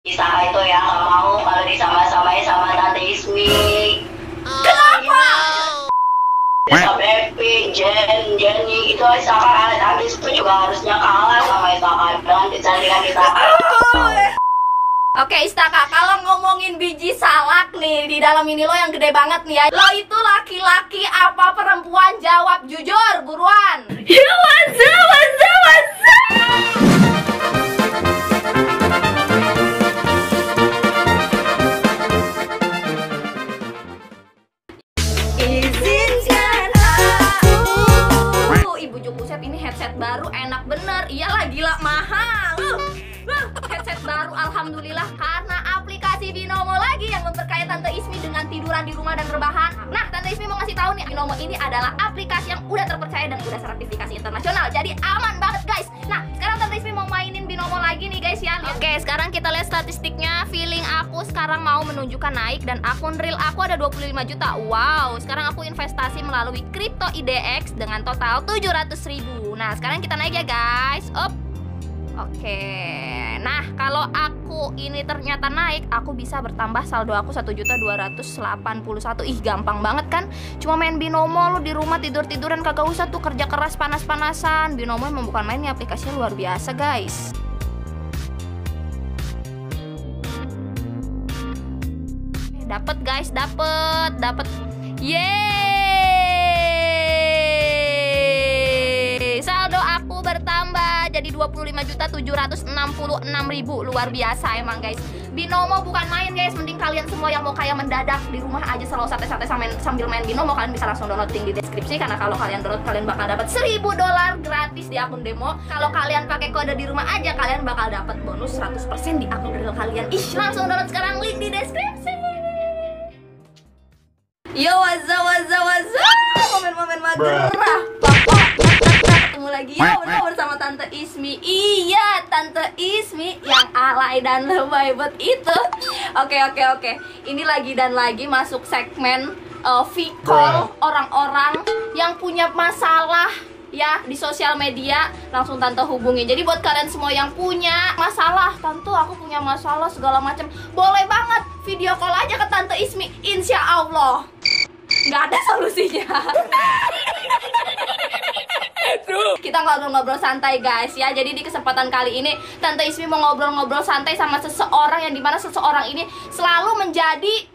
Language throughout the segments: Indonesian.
Isaka itu ya nggak mau kalau disama-samain sama Tante Ismi. Kenapa? Bisa Blackpink, Jennie itu Isaka, Tante Ismi juga harusnya kalah sama Isaka dengan kecantikan Isaka. Oke Istaka, kalau ngomongin biji salak nih, di dalam ini lo yang gede banget nih ya. Lo itu laki-laki apa perempuan? Jawab jujur, buruan. Ya what's up. Izinkan aku. Ibu Jukuset ini headset baru enak bener. Iyalah gila mahal. Headset baru alhamdulillah karena aplikasi Binomo lagi yang memperkaya Tante Ismi dengan tiduran di rumah dan rebahan. Nah, Tante Ismi mau ngasih tahu nih, Binomo ini adalah aplikasi yang udah terpercaya dan udah sertifikasi internasional. Jadi aman banget guys. Nah, sekarang Tante Ismi mau mainin Binomo lagi nih guys ya. Oke, sekarang kita lihat statistiknya. Feeling aku sekarang mau menunjukkan naik dan akun real aku ada 25 juta. Wow, sekarang aku investasi melalui Crypto IDX dengan total 700.000. Nah, sekarang kita naik ya guys. Oke, nah kalau aku ini ternyata naik, aku bisa bertambah saldo aku 1.281.000. Ih gampang banget kan? Cuma main Binomo, lu di rumah tidur-tiduran, kagak usah tuh kerja keras panas-panasan. Binomo emang bukan main nih, aplikasinya luar biasa guys. Dapet guys, dapet. Yeay, saldo aku bertambah jadi 25.766.000. Luar biasa emang guys. Binomo bukan main guys. Mending kalian semua yang mau kaya mendadak di rumah aja selalu santai-santai sambil main Binomo, kalian bisa langsung download, link di deskripsi. Karena kalau kalian download kalian bakal dapat $1.000 gratis di akun demo. Kalau kalian pakai kode di rumah aja kalian bakal dapat bonus 100% di akun real kalian. Ih, langsung download sekarang, link di deskripsi. Yo what's up. Momen magerah. Ketemu lagi ya bersama Tante Ismi. Iya, Tante Ismi yang alay dan lebay buat itu. Oke. Ini lagi masuk segmen V-call orang-orang yang punya masalah ya di sosial media. Langsung Tante hubungi. Jadi buat kalian semua yang punya masalah, Tante aku punya masalah segala macam, boleh banget video call aja ke Tante Ismi. Insya Allah nggak ada solusinya. Kita ngobrol-ngobrol santai guys ya. Jadi di kesempatan kali ini Tante Ismi mau ngobrol-ngobrol santai sama seseorang yang dimana seseorang ini selalu menjadi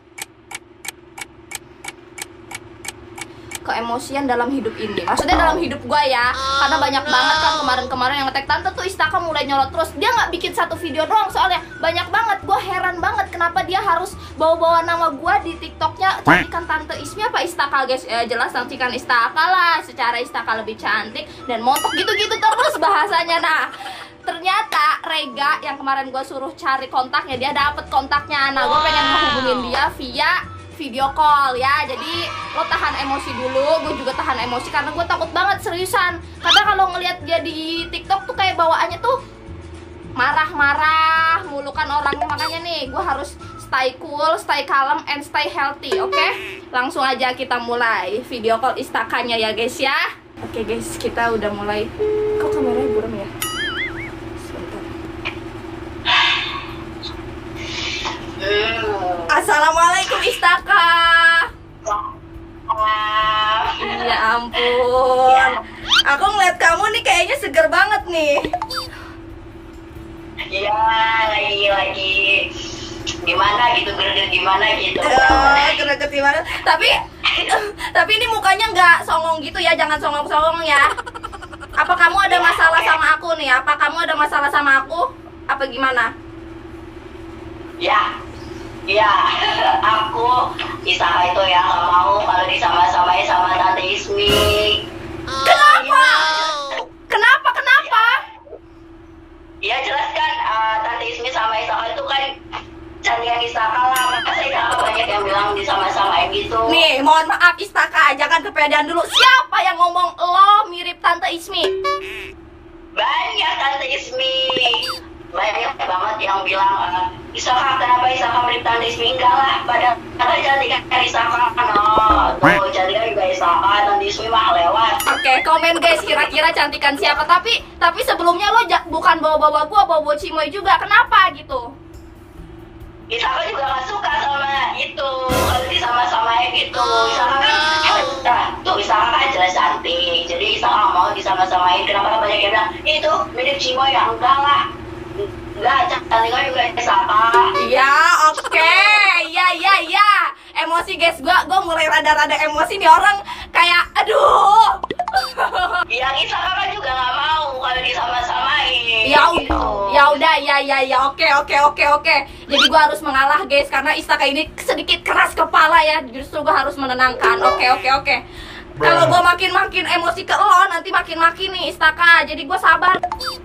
keemosian dalam hidup ini. Maksudnya dalam hidup gua ya. Karena banyak banget kan kemarin-kemarin yang nge-tag Tante tuh Istaka mulai nyolot terus. Dia nggak bikin satu video doang soalnya. Banyak banget. Gua heran banget kenapa dia harus bawa-bawa nama gua di TikToknya. Cantikan Tante Ismi apa Istaka guys? Jelas cantikan Istaka lah. Secara Istaka lebih cantik dan montok gitu-gitu terus bahasanya. Nah, ternyata Rega yang kemarin gue suruh cari kontaknya, dia dapet kontaknya. Nah, gue pengen menghubungin dia via video call ya. Jadi lo tahan emosi dulu, gue juga tahan emosi karena gue takut banget seriusan. Karena kalau ngelihat dia di TikTok tuh kayak bawaannya tuh marah-marah mulu kan orangnya. Makanya nih gue harus stay cool, stay calm, and stay healthy. Oke? Langsung aja kita mulai video call Istakanya ya guys ya. Oke guys, kita udah mulai. Kok kameranya buram ya? Assalamualaikum Istaka. Ya ampun. Aku ngeliat kamu nih kayaknya seger banget nih. Iya, lagi gimana gitu, greget gimana gitu. Greget gimana? Tapi ini mukanya nggak songong gitu ya, jangan songong-songong ya. Apa kamu ada masalah sama aku nih? Apa kamu ada masalah sama aku? Apa gimana? Iya, aku Isaka itu ya nggak mau kalau disama-samain sama Tante Ismi. Kenapa? Iya jelas kan, Tante Ismi sama Isaka itu kan cantikan Isaka lah. Masa Isaka banyak yang bilang disama-samain gitu. Nih, mohon maaf Istaka, jangan kepedean dulu. Siapa yang ngomong lo mirip Tante Ismi? Banyak Tante Ismi. Banyak banget yang bilang Isaka, kenapa Isaka mirip Tante Ismi? Enggak lah, padahal cantikan Isaka. Tuh cantikan juga Isaka, Tante Ismi mah lewat. Oke, komen guys, kira-kira cantikan siapa? Tapi sebelumnya lo bukan bawa-bawa gua, bawa-bawa Cimoy juga. Kenapa gitu? Isaka mau disama-samain. Kenapa banyak yang bilang itu mirip Cimoy? Ya enggak lah, enggak, cantiknya juga Isaka. Ya, oke. Ya. Emosi guys, gua mulai rada-rada emosi nih orang kayak aduh. Yang Isaka kan juga nggak mau kalau disama-samain. Ya udah, oke. Jadi gua harus mengalah guys karena Istaka ini sedikit keras kepala ya. Justru gua harus menenangkan. Oke. Kalau gua makin emosi ke lo, nanti makin nih Istaka. Jadi gua sabar.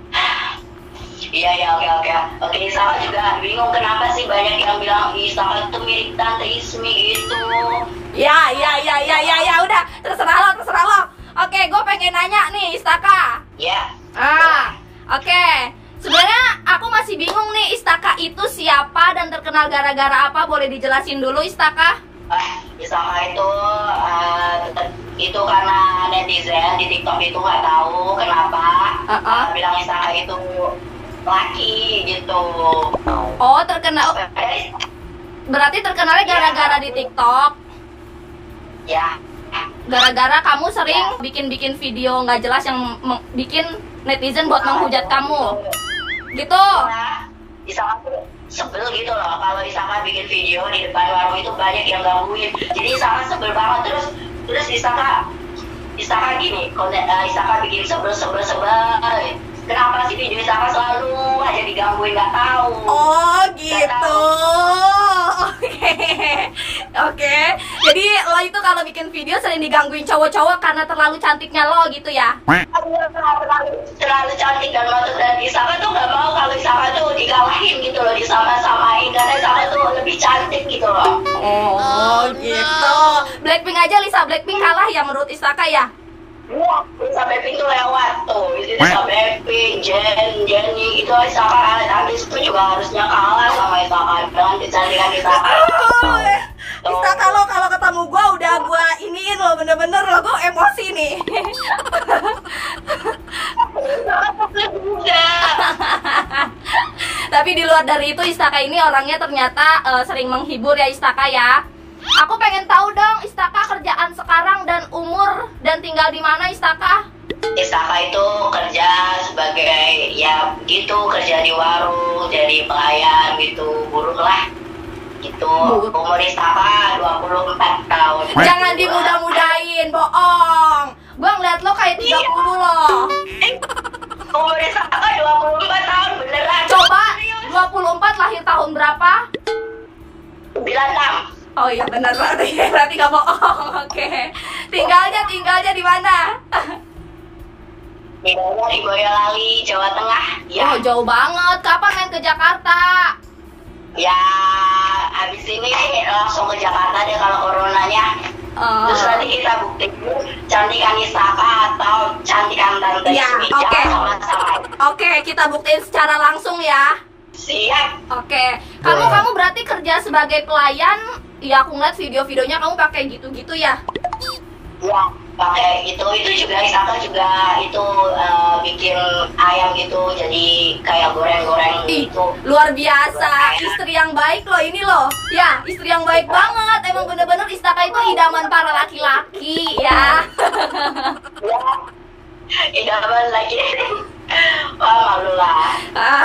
Iya, oke. Isaka juga bingung kenapa sih banyak yang bilang Isaka tuh mirip Tante Ismi gitu. Ya, udah, terserah lo. Oke, gue pengen nanya nih, Istaka. Ya. Oke. Sebenarnya aku masih bingung nih, Istaka itu siapa dan terkenal gara-gara apa? Boleh dijelasin dulu, Istaka? Isaka itu karena netizen di TikTok itu nggak tahu kenapa bilang Isaka itu laki gitu. Oh, terkenal. Berarti terkenalnya gara-gara di TikTok. Ya. Gara-gara kamu sering bikin video nggak jelas yang bikin netizen buat menghujat kamu. Gitu. Isaka tuh sebel gitu loh kalau Isaka bikin video di depan warung itu banyak yang gangguin. Jadi Isaka sebel banget terus Isaka gini, Isaka bikin sebel. Kenapa sih video Isaka selalu aja digangguin, nggak tahu. Oh gitu. Oke. Jadi lo itu kalau bikin video sering digangguin cowok-cowok karena terlalu cantiknya lo gitu ya? Terlalu cantik dan mantap, dan Isaka tuh nggak mau kalau Isaka tuh digalahin gitu loh, disama-samain karena Isaka tuh lebih cantik gitu loh. Oh gitu. Blackpink aja Lisa Blackpink kalah ya menurut Isaka ya? Lisa Blackpink tuh lewat tuh. Lisa Blackpink, Jennie itu Isaka, artis itu juga harusnya kalah sama Isaka dengan kecantikan Isaka. Isaka lo kalau ketemu gua udah gua iniin lo, bener-bener lo gua emosi nih. Tapi di luar dari itu Istaka ini orangnya ternyata sering menghibur ya Istaka ya. Aku pengen tahu dong Istaka kerjaan sekarang dan umur dan tinggal di mana Istaka? Istaka itu kerja sebagai ya gitu, kerja di warung jadi pelayan gitu, buruh lah gitu. Umur Istaka 24 tahun. Jangan dimudah-mudahin, bohong. Gua ngeliat lo kayak 30 loh. Umur Istaka 24 tahun beneran. Coba 24 lahir tahun berapa? 96. Oh iya benar berarti gak bohong. Oke. Tinggalnya di mana? Tinggalnya di Boyolali, Jawa Tengah. Ya. Oh jauh banget. Kapan main ke Jakarta? Ya, habis ini langsung ke Jakarta deh kalau coronanya. Terus nanti kita buktiin cantikan Istaka atau cantikan Tante Ismi. Oke. Sama-sama. Oke, kita buktiin secara langsung ya. Siap. Oke. Kamu berarti kerja sebagai pelayan. Ya aku ngeliat video-videonya kamu pakai gitu-gitu ya. Ya, pakai gitu. Itu juga Istaka juga itu bikin ayam gitu, jadi kayak goreng-goreng gitu. Luar biasa, istri yang baik loh ini loh. Ya, istri yang baik banget. Emang bener-bener Istaka itu idaman para laki-laki ya. Ya, idaman lagi. Wah, malu lah.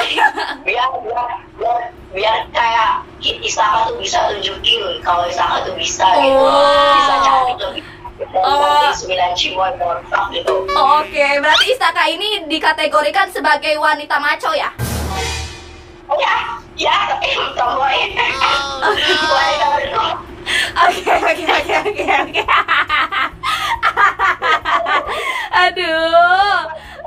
Biar kayak Istaka tuh bisa tunjukin kalau Istaka tuh bisa gitu, bisa cari lebih. 9 Cimoy montok gitu. Oke, berarti Istaka ini dikategorikan sebagai wanita maco ya? Ya, tapi tomboy. Wanita berdua. Oke. Aduh.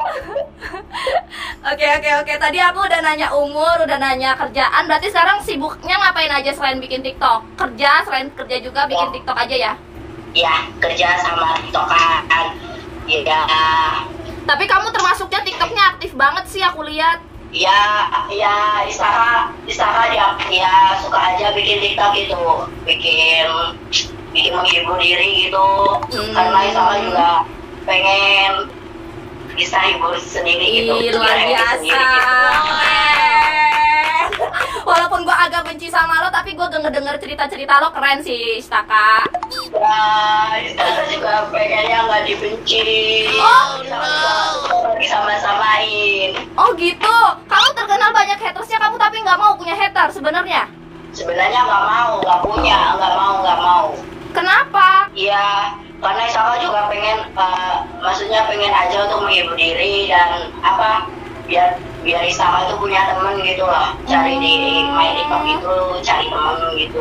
Oke. Tadi aku udah nanya umur, udah nanya kerjaan. Berarti sekarang sibuknya ngapain aja selain bikin TikTok? Selain kerja juga bikin TikTok aja ya? Ya, kerja sama TikTokan. Ya. Tapi kamu termasuknya TikToknya aktif banget sih aku lihat. Ya, Istaka dia suka aja bikin TikTok gitu, bikin menghibur diri gitu. Karena Istaka juga pengen bisa hibur sendiri gitu. Luar biasa. Walaupun gue agak benci sama lo, tapi gue denger cerita-cerita lo keren sih, Istaka. Ya, Istaka juga pengennya nggak dibenci. Oh, lagi sama-samain. Oh gitu. Kamu terkenal banyak hatersnya, kamu tapi nggak mau punya hater sebenarnya? Sebenarnya nggak mau, nggak punya, nggak mau. Kenapa? Ya, karena Istaka juga pengen, maksudnya pengen aja untuk menghibur diri dan biar Istaka tuh punya temen gitu lah. Cari di main TikTok itu, cari temen gitu.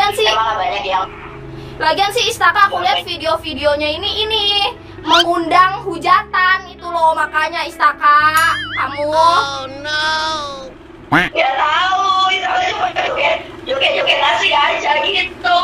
Lagian sih Istaka, aku lihat video-videonya ini mengundang hujatan itu loh, makanya Istaka, kamu. Oh no. Ya tahu, Istaka cuma joget asik aja gitu.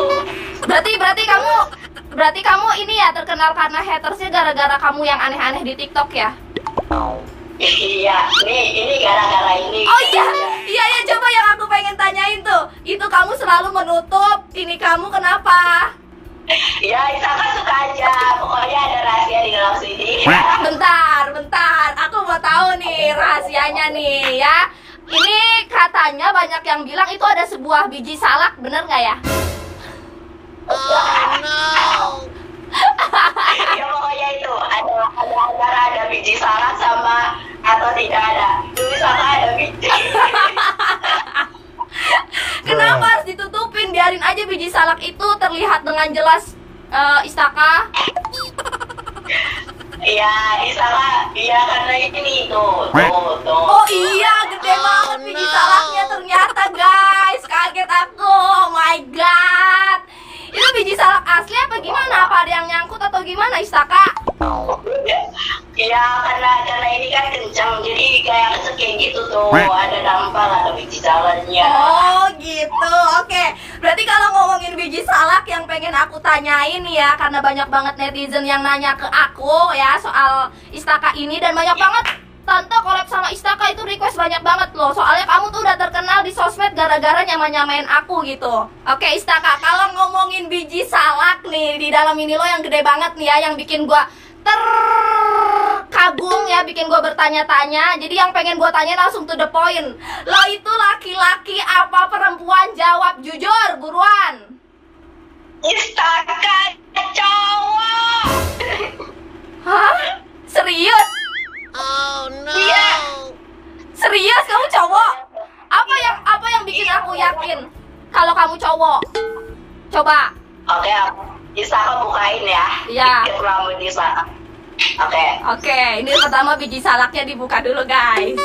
Berarti kamu ini ya terkenal karena hatersnya gara-gara kamu yang aneh-aneh di TikTok ya? Iya, ini gara-gara ini. Oh iya, coba yang aku pengen tanyain tuh, itu kamu selalu menutup ini kamu kenapa? Ya, Istaka suka aja, pokoknya ada rahasia di dalam sini. Bentar, aku mau tahu nih rahasianya nih ya. Ini katanya banyak yang bilang itu ada sebuah biji salak, bener nggak ya? Oh no. Ya pokoknya itu ada biji salak sama atau tidak ada. Misalnya ada biji. Kenapa harus ditutupin? Biarin aja biji salak itu terlihat dengan jelas, Istaka. Iya, Istaka, iya karena ini tuh. Oh iya, gede banget biji salaknya ternyata guys. Kaget aku, oh my god. Itu biji salak asli apa gimana? Apa ada yang nyangkut atau gimana, Istaka? Iya, karena ini kan kencang, jadi kayak kayak gitu tuh. Ada dampal, ada biji salaknya. Oh gitu, oke. Berarti kalau ngomongin biji salak yang pengen aku tanyain ya, karena banyak banget netizen yang nanya ke aku ya soal Istaka ini, dan banyak banget Tante collab sama Istaka itu request banyak banget loh. Soalnya kamu tuh udah terkenal di sosmed gara-gara nyamain aku gitu. Oke Istaka, kalau ngomongin biji salak nih, di dalam ini lo yang gede banget nih ya, yang bikin gua terkagum ya, bikin gua bertanya-tanya. Jadi yang pengen gua tanya langsung to the point. Lo itu laki-laki apa perempuan? Jawab jujur, buruan. Istaka cowok. Hah? Serius? Oh no. Iya. Serius kamu cowok? Apa yang bikin aku yakin kalau kamu cowok? Coba. Oke, Istaka bukain ya. Iya. Dikit rambut Istaka. Oke, ini pertama biji salaknya dibuka dulu guys.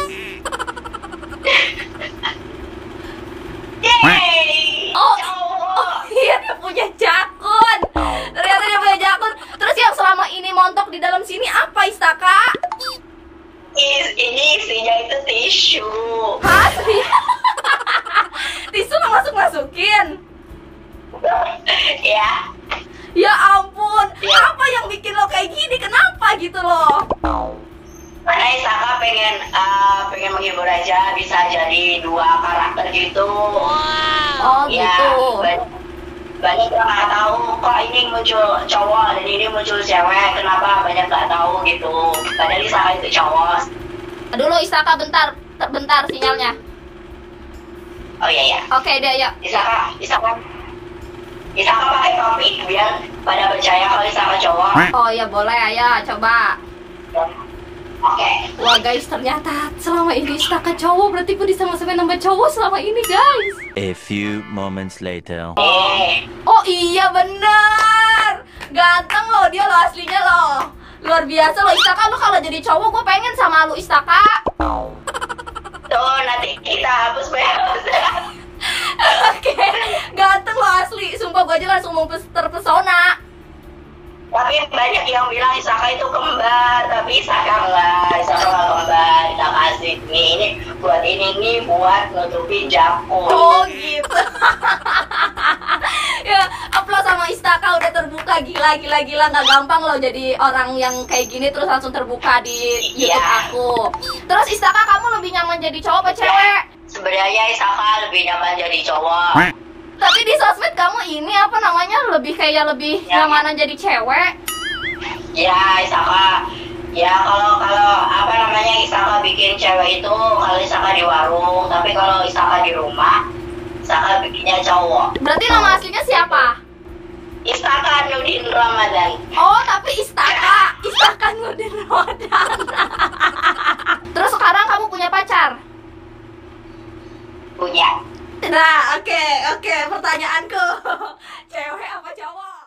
Yeay. Oh Cowok. iya, dia punya jakun. Ternyata dia punya jakun. Terus yang selama ini montok di dalam sini apa, Istaka? Ini isinya itu tisu. Hah? Tisu lo masukin? Ya. Ya ampun, Ya. apa yang bikin lo kayak gini? Kenapa gitu loh? Karena Istaka pengen menghibur aja, bisa jadi dua karakter gitu. Oh Ya, gitu. banyak yang nggak tahu kok ini muncul cowok dan ini muncul cewek, kenapa banyak nggak tahu gitu. Padahal Istaka itu cowok. Aduh lo Istaka, bentar sinyalnya. Oh iya. Oke deh, yuk. Istaka pakai topi biar pada percaya kalau Istaka cowok. Oh ya boleh, ayo coba. Oke. Wah guys, ternyata selama ini Istaka cowok, berarti gue disama-samain sama cowok selama ini guys. A few moments later. Oh iya bener, ganteng loh dia lo aslinya loh. Luar biasa lo Istaka, lo kalau jadi cowok gue pengen sama lo Istaka. Tuh nanti kita hapus behel. Oke, ganteng lo asli, sumpah gue aja langsung mau terpesona. Tapi banyak yang bilang Istaka itu kembar, tapi Istaka nggak kembar. Kita kasih ini buat ini buat nutupin jakun. Oh gitu. Ya, upload sama Istaka udah terbuka, gila nggak gampang loh jadi orang yang kayak gini terus langsung terbuka di YouTube aku. Terus Istaka, kamu lebih nyaman jadi cowok apa cewek? Sebenarnya Istaka lebih nyaman jadi cowok. Tapi di sosmed kamu ini apa namanya lebih nyamanan jadi cewek. Ya Istaka Ya kalau apa namanya Isaka bikin cewek itu kalau Isaka di warung, tapi kalau Isaka di rumah, Isaka bikinnya cowok. Berarti nama aslinya siapa? Isaka Nurdin Ramadan. Oh, tapi Istaka Nurdin Ramadan. Terus sekarang kamu punya pacar? Punya. Nah, oke, pertanyaanku. Cewek apa cowok?